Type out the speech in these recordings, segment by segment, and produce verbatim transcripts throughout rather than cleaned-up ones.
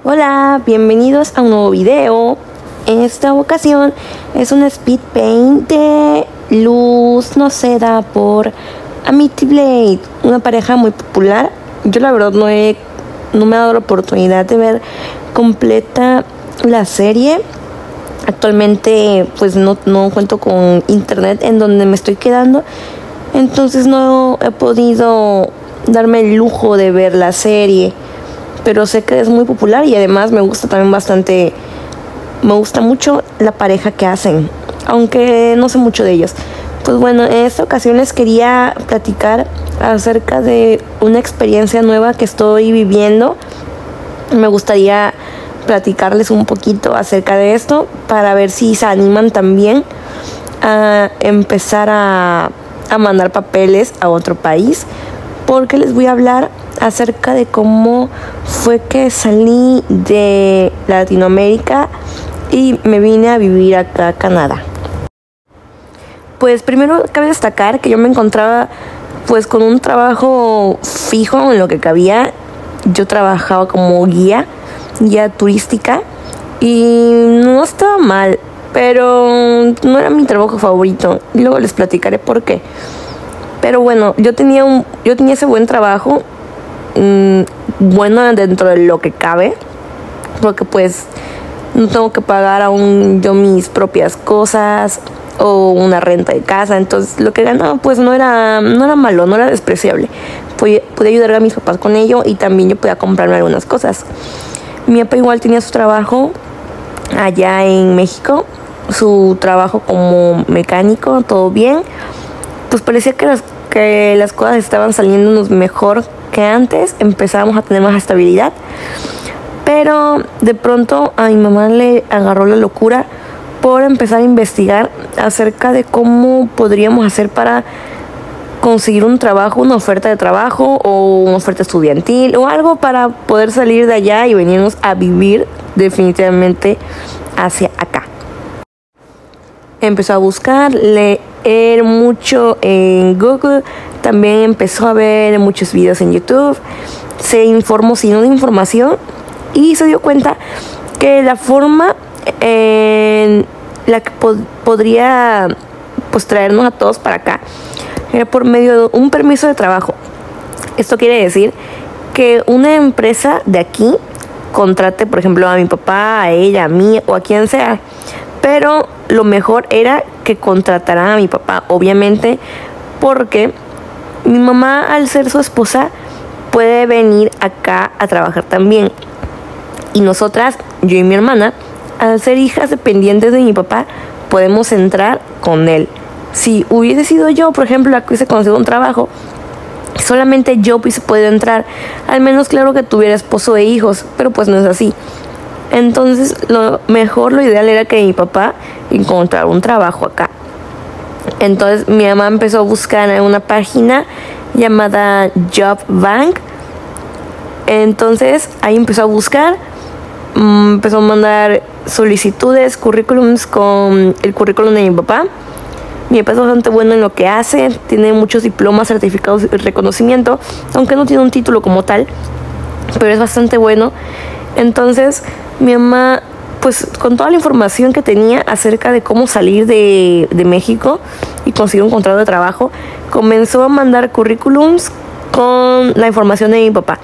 Hola, bienvenidos a un nuevo video. En esta ocasión es un speed paint de Luz No Seda por Amityblade, una pareja muy popular. Yo la verdad no he no me ha dado la oportunidad de ver completa la serie. Actualmente pues no, no cuento con internet en donde me estoy quedando, entonces no he podido darme el lujo de ver la serie, pero sé que es muy popular y además me gusta también bastante, me gusta mucho la pareja que hacen, aunque no sé mucho de ellos. Pues bueno, en esta ocasión les quería platicar acerca de una experiencia nueva que estoy viviendo. Me gustaría platicarles un poquito acerca de esto para ver si se animan también a empezar a, a mandar papeles a otro país, porque les voy a hablar acerca de cómo fue que salí de Latinoamérica y me vine a vivir acá a Canadá. Pues primero cabe destacar que yo me encontraba pues con un trabajo fijo en lo que cabía. Yo trabajaba como guía, guía turística, y no estaba mal, pero no era mi trabajo favorito. Y luego les platicaré por qué. Pero bueno, yo tenía un, yo tenía ese buen trabajo, mmm, bueno dentro de lo que cabe, porque pues no tengo que pagar aún yo mis propias cosas o una renta de casa, entonces lo que ganaba pues no era, no era malo, no era despreciable. Pude, pude ayudar a mis papás con ello y también yo podía comprarme algunas cosas. Mi papá igual tenía su trabajo allá en México, su trabajo como mecánico, todo bien. Pues parecía que las, que las cosas estaban saliéndonos mejor que antes, empezábamos a tener más estabilidad. Pero de pronto a mi mamá le agarró la locura por empezar a investigar acerca de cómo podríamos hacer para conseguir un trabajo, una oferta de trabajo o una oferta estudiantil o algo para poder salir de allá y venirnos a vivir definitivamente hacia acá. Empezó a buscar, leer mucho en Google, también empezó a ver muchos videos en YouTube, se informó sin una información y se dio cuenta que la forma en la que pod- podría pues traernos a todos para acá era por medio de un permiso de trabajo. Esto quiere decir que una empresa de aquí contrate, por ejemplo, a mi papá, a ella, a mí o a quien sea, pero lo mejor era que contrataran a mi papá, obviamente, porque mi mamá, al ser su esposa, puede venir acá a trabajar también. Y nosotras, yo y mi hermana, al ser hijas dependientes de mi papá, podemos entrar con él. Si hubiese sido yo, por ejemplo, la que hubiese conseguido un trabajo, solamente yo hubiese podido entrar, al menos claro que tuviera esposo e hijos, pero pues no es así. Entonces lo mejor, lo ideal era que mi papá encontrara un trabajo acá. Entonces mi mamá empezó a buscar en una página llamada Job Bank. Entonces ahí empezó a buscar, mmm, empezó a mandar solicitudes, currículums con el currículum de mi papá. Mi papá es bastante bueno en lo que hace, tiene muchos diplomas, certificados y reconocimiento, aunque no tiene un título como tal, pero es bastante bueno. Entonces mi mamá, pues con toda la información que tenía acerca de cómo salir de, de México y conseguir un contrato de trabajo, comenzó a mandar currículums con la información de mi papá.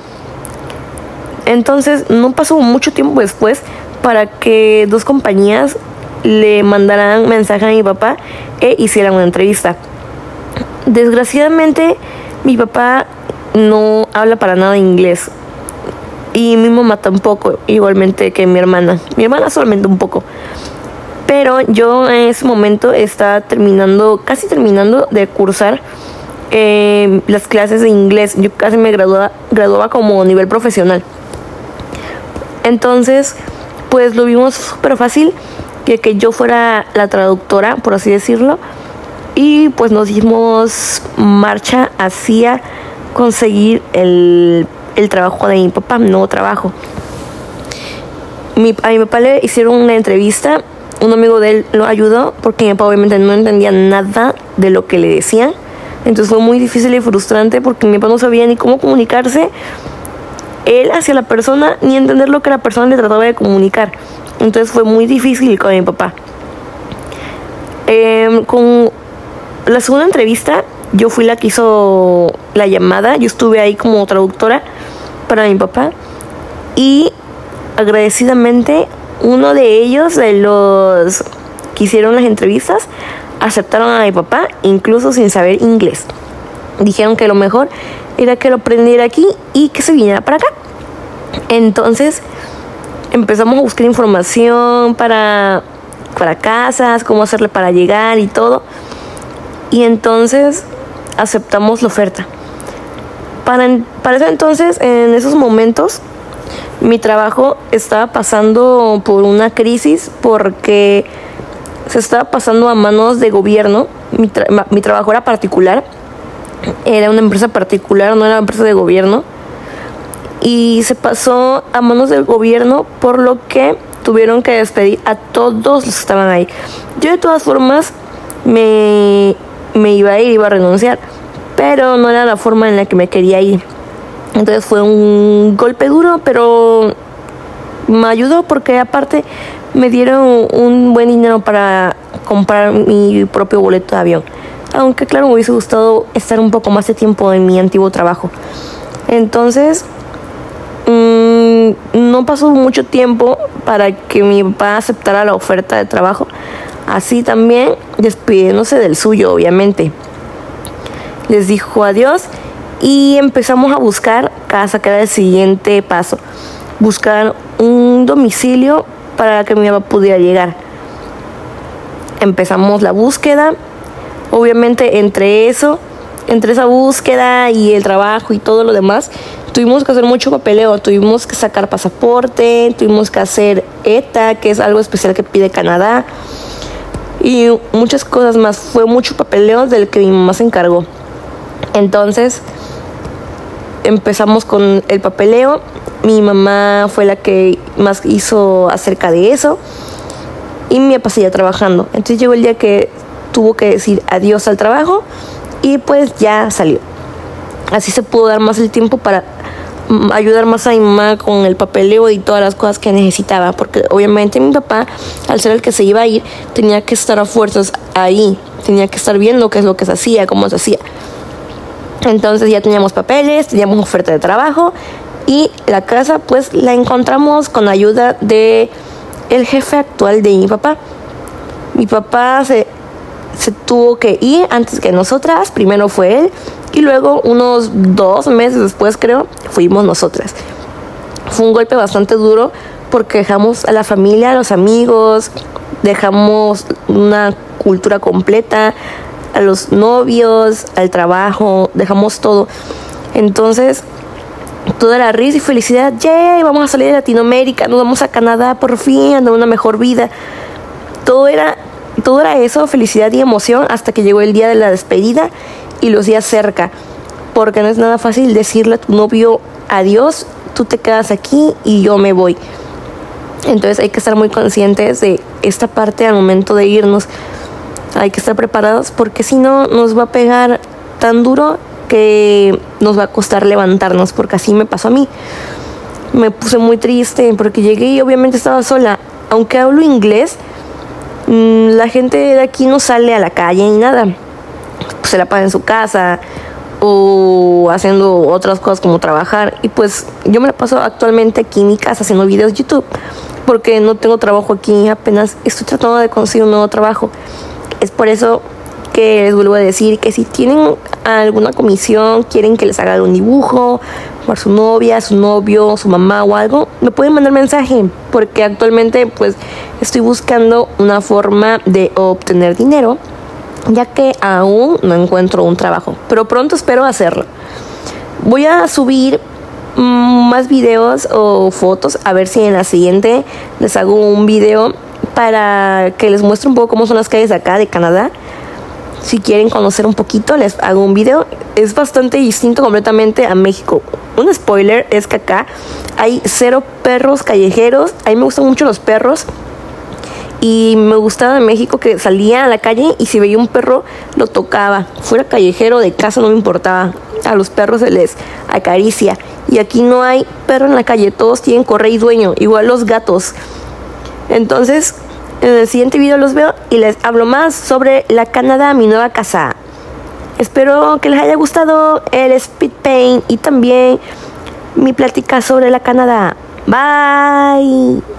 Entonces no pasó mucho tiempo después para que dos compañías le mandaran mensaje a mi papá e hicieran una entrevista. Desgraciadamente mi papá no habla para nada inglés y mi mamá tampoco, igualmente que mi hermana. Mi hermana solamente un poco. Pero yo en ese momento estaba terminando, casi terminando de cursar eh, las clases de inglés. Yo casi me graduaba, graduaba como nivel profesional. Entonces, pues lo vimos súper fácil que, que yo fuera la traductora, por así decirlo. Y pues nos dimos marcha hacia conseguir el, el trabajo de mi papá, nuevo trabajo. Mi, a mi papá le hicieron una entrevista, un amigo de él lo ayudó porque mi papá obviamente no entendía nada de lo que le decían. Entonces fue muy difícil y frustrante porque mi papá no sabía ni cómo comunicarse él hacia la persona ni entender lo que la persona le trataba de comunicar. Entonces fue muy difícil con mi papá. Eh, con la segunda entrevista, yo fui la que hizo la llamada. Yo estuve ahí como traductora para mi papá. Y agradecidamente, uno de ellos, de los que hicieron las entrevistas, aceptaron a mi papá, incluso sin saber inglés. Dijeron que lo mejor era que lo aprendiera aquí y que se viniera para acá. Entonces empezamos a buscar información para, para casas, cómo hacerle para llegar y todo. Y entonces aceptamos la oferta. Para, para eso entonces, en esos momentos, mi trabajo estaba pasando por una crisis porque se estaba pasando a manos de gobierno. Mi, tra- mi trabajo era particular. Era una empresa particular, no era una empresa de gobierno. Y se pasó a manos del gobierno, por lo que tuvieron que despedir a todos los que estaban ahí. Yo de todas formas me, me iba a ir, iba a renunciar, pero no era la forma en la que me quería ir. Entonces fue un golpe duro, pero me ayudó porque aparte me dieron un buen dinero para comprar mi propio boleto de avión. Aunque claro, me hubiese gustado estar un poco más de tiempo en mi antiguo trabajo. Entonces, mmm, no pasó mucho tiempo para que mi papá aceptara la oferta de trabajo. Así también, despidiéndose del suyo, obviamente. Les dijo adiós y empezamos a buscar casa, que era el siguiente paso. Buscar un domicilio para que mi papá pudiera llegar. Empezamos la búsqueda. Obviamente entre eso, entre esa búsqueda y el trabajo y todo lo demás, tuvimos que hacer mucho papeleo. Tuvimos que sacar pasaporte, tuvimos que hacer E T A, que es algo especial que pide Canadá, y muchas cosas más. Fue mucho papeleo del que mi mamá se encargó. Entonces empezamos con el papeleo. Mi mamá fue la que más hizo acerca de eso y mi papá seguía trabajando. Entonces llegó el día que tuvo que decir adiós al trabajo y pues ya salió. Así se pudo dar más el tiempo para ayudar más a mi mamá con el papeleo y todas las cosas que necesitaba, porque obviamente mi papá, al ser el que se iba a ir, tenía que estar a fuerzas ahí, tenía que estar viendo qué es lo que se hacía, cómo se hacía. Entonces ya teníamos papeles, teníamos oferta de trabajo y la casa pues la encontramos con ayuda de el jefe actual de mi papá. Mi papá se se tuvo que ir antes que nosotras. Primero fue él y luego unos dos meses después, creo, fuimos nosotras. Fue un golpe bastante duro porque dejamos a la familia, a los amigos, dejamos una cultura completa, a los novios, al trabajo, dejamos todo. Entonces toda la risa y felicidad, ¡yay! Vamos a salir de Latinoamérica, nos vamos a Canadá por fin, a una mejor vida. Todo era Todo era eso, felicidad y emoción, hasta que llegó el día de la despedida y los días cerca. Porque no es nada fácil decirle a tu novio adiós, tú te quedas aquí y yo me voy. Entonces hay que estar muy conscientes de esta parte al momento de irnos. Hay que estar preparados porque si no nos va a pegar tan duro que nos va a costar levantarnos, porque así me pasó a mí. Me puse muy triste porque llegué y obviamente estaba sola. Aunque hablo inglés, la gente de aquí no sale a la calle ni nada. Pues se la pasa en su casa o haciendo otras cosas como trabajar. Y pues yo me la paso actualmente aquí en mi casa haciendo videos de YouTube porque no tengo trabajo aquí, apenas estoy tratando de conseguir un nuevo trabajo. Es por eso que les vuelvo a decir que si tienen alguna comisión, quieren que les haga un dibujo para su novia, su novio, su mamá o algo, me pueden mandar mensaje, porque actualmente pues estoy buscando una forma de obtener dinero, ya que aún no encuentro un trabajo, pero pronto espero hacerlo. Voy a subir mmm, más videos o fotos, a ver si en la siguiente les hago un video para que les muestre un poco cómo son las calles de acá de Canadá. Si quieren conocer un poquito, les hago un video. Es bastante distinto completamente a México. Un spoiler es que acá hay cero perros callejeros. A mí me gustan mucho los perros. Y me gustaba de México que salía a la calle y si veía un perro, lo tocaba. Fuera callejero, de casa, no me importaba. A los perros se les acaricia. Y aquí no hay perro en la calle, todos tienen correa y dueño, igual los gatos. Entonces, en el siguiente video los veo y les hablo más sobre la Canadá, mi nueva casa. Espero que les haya gustado el speed paint y también mi plática sobre la Canadá. Bye.